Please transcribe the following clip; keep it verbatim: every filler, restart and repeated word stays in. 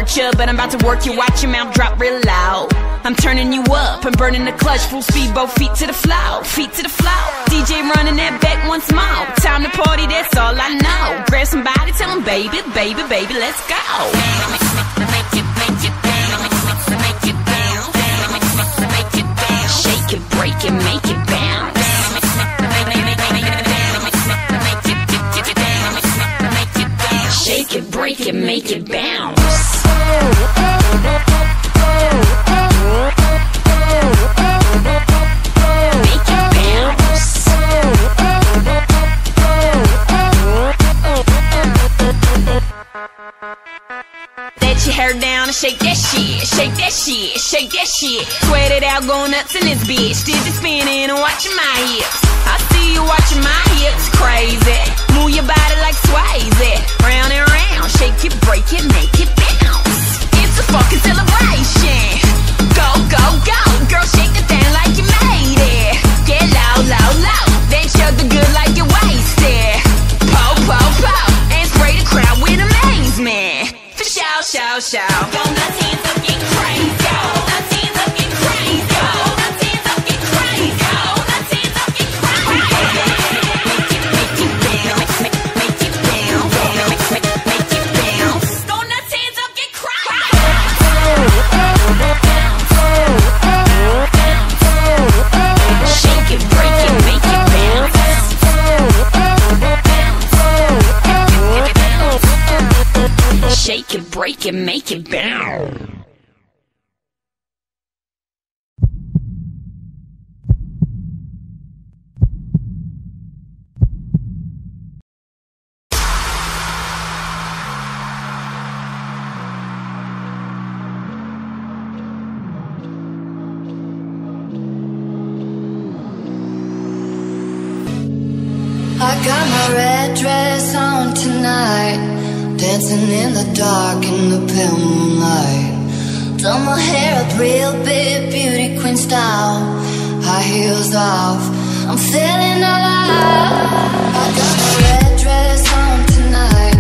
with you, but I'm about to work you. Watch your mouth drop real loud. I'm turning you up, I'm burning the clutch. Full speed, both feet to the floor, feet to the floor. D J running that back once more. Time to party, that's all I know. Grab somebody, tell them baby, baby, baby, let's go. Shake it, break it, make it bounce. Shake it, break it, make it bounce. Make it bounce. Let your hair down and shake that shit, shake that shit, shake that shit. Sweat it out, go nuts in this bitch. Did the spinning and watching my hips. I see you watching my hips, crazy. Move your body like Swayze, round and round. Shake it, break it, make it bounce. It's a fucking celebration. Go, go, go, girl, shake the thing like you made it. Get low, low, low, then shove the good like you wasted. Po, po, po, and spray the crowd with amazement. For shout, shout, shout. Go nuts, hands up, get crazy. Go nuts, hands up, get crazy. Go nuts, hands up, get crazy. Go nuts, hands up, get crazy. Make it, make it bounce, make, make it bounce, make, make, make it bounce. Go nuts, hands up, get crazy. Shake it, break it, make it bounce. Shake it, break it, make it bounce. I got my red dress on tonight, dancing in the dark in the pale moonlight. Done my hair up real big, beauty queen style, high heels off, I'm feeling alive. I got my red dress on tonight,